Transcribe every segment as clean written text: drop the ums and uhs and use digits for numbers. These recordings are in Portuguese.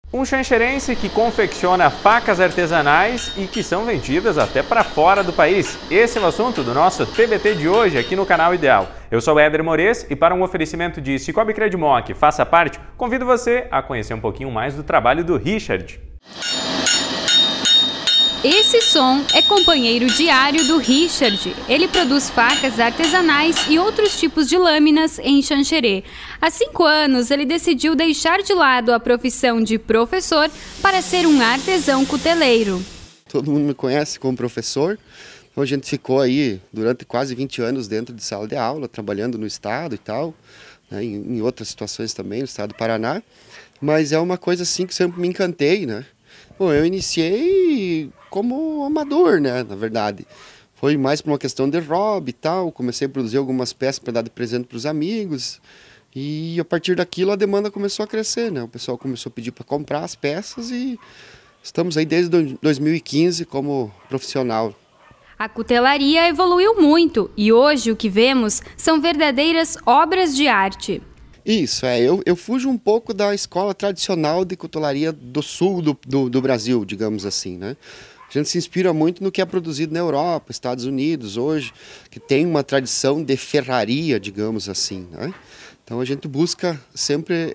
Um xanxerense que confecciona facas artesanais e que são vendidas até para fora do país. Esse é o assunto do nosso TBT de hoje aqui no canal Ideal. Eu sou o Éder Moraes e para um oferecimento de Cicobi Credmoc, faça parte, convido você a conhecer um pouquinho mais do trabalho do Richard. Esse som é companheiro diário do Richard. Ele produz facas artesanais e outros tipos de lâminas em Xanxerê. Há 5 anos, ele decidiu deixar de lado a profissão de professor para ser um artesão cuteleiro. Todo mundo me conhece como professor, então a gente ficou aí durante quase 20 anos dentro de sala de aula, trabalhando no estado e tal, né, em outras situações também, no estado do Paraná. Mas é uma coisa assim que sempre me encantei, né? Bom, eu iniciei como amador, né, na verdade. Foi mais por uma questão de hobby e tal, comecei a produzir algumas peças para dar de presente para os amigos. E a partir daquilo a demanda começou a crescer, né? O pessoal começou a pedir para comprar as peças e estamos aí desde 2015 como profissional. A cutelaria evoluiu muito e hoje o que vemos são verdadeiras obras de arte. Isso, eu fujo um pouco da escola tradicional de cutelaria do sul do Brasil, digamos assim, né? A gente se inspira muito no que é produzido na Europa, Estados Unidos hoje, que tem uma tradição de ferraria, digamos assim, né? Então a gente busca sempre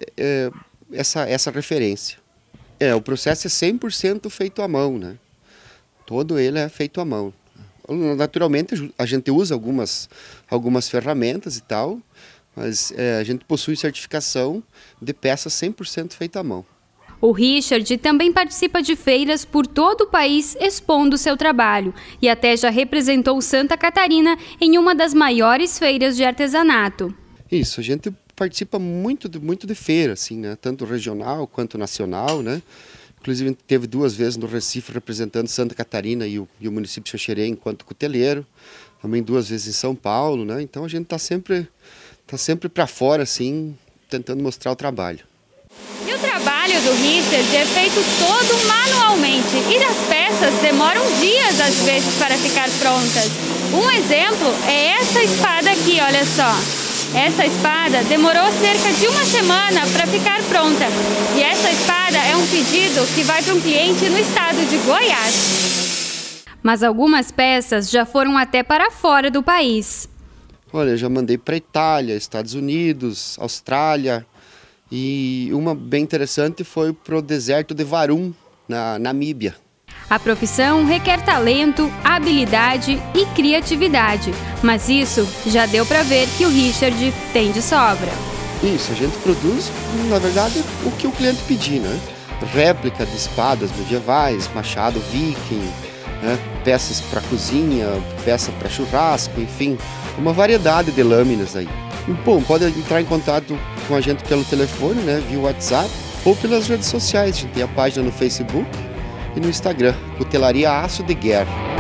essa referência. O processo é 100% feito à mão, né? Todo ele é feito à mão. Naturalmente a gente usa algumas ferramentas e tal, mas a gente possui certificação de peças 100% feita à mão. O Richard também participa de feiras por todo o país expondo seu trabalho e até já representou Santa Catarina em uma das maiores feiras de artesanato. Isso, a gente participa muito de feira, assim, né? Tanto regional quanto nacional, né? Inclusive a gente teve 2 vezes no Recife representando Santa Catarina e o município de Xanxerê enquanto cuteleiro, também 2 vezes em São Paulo, né? Então a gente está sempre para fora, assim, tentando mostrar o trabalho. E o trabalho do Richard é feito todo manualmente e as peças demoram dias às vezes para ficar prontas. Um exemplo é essa espada aqui, olha só. Essa espada demorou cerca de 1 semana para ficar pronta. E essa espada é um pedido que vai para um cliente no estado de Goiás. Mas algumas peças já foram até para fora do país. Olha, eu já mandei para Itália, Estados Unidos, Austrália e uma bem interessante foi para o deserto de Varum, na Namíbia. A profissão requer talento, habilidade e criatividade, mas isso já deu para ver que o Richard tem de sobra. Isso, a gente produz, na verdade, o que o cliente pedir, né? Réplica de espadas medievais, machado viking, né? Peças para cozinha, peça para churrasco, enfim, uma variedade de lâminas aí. Bom, pode entrar em contato com a gente pelo telefone, né, via WhatsApp ou pelas redes sociais. A gente tem a página no Facebook e no Instagram, Cutelaria Aço de Guerra.